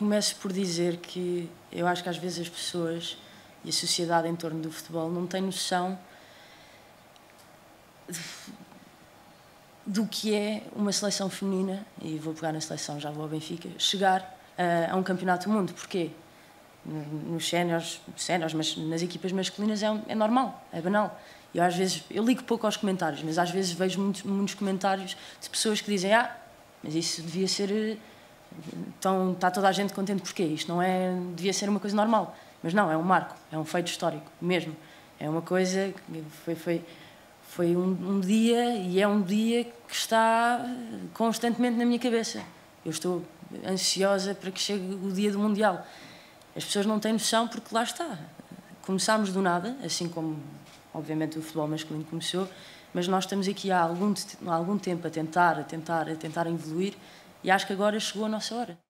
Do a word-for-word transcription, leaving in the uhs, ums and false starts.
Começo por dizer que eu acho que às vezes as pessoas e a sociedade em torno do futebol não têm noção do que é uma seleção feminina, e vou pegar na seleção, já vou ao Benfica, chegar a, a um campeonato do mundo. Porquê? Nos séniores, séniores, mas nas equipas masculinas é, é normal, é banal. Eu às vezes, eu ligo pouco aos comentários, mas às vezes vejo muitos, muitos comentários de pessoas que dizem ah, mas isso devia ser... Então está toda a gente contente porquê? Isto não é... devia ser uma coisa normal. Mas não, é um marco, é um feito histórico, mesmo. É uma coisa que foi... foi Foi um, um dia, e é um dia que está constantemente na minha cabeça. Eu estou ansiosa para que chegue o dia do Mundial. As pessoas não têm noção porque lá está. Começámos do nada, assim como, obviamente, o futebol masculino começou, mas nós estamos aqui há algum, há algum tempo a tentar, a tentar, a tentar evoluir, e acho que agora chegou a nossa hora.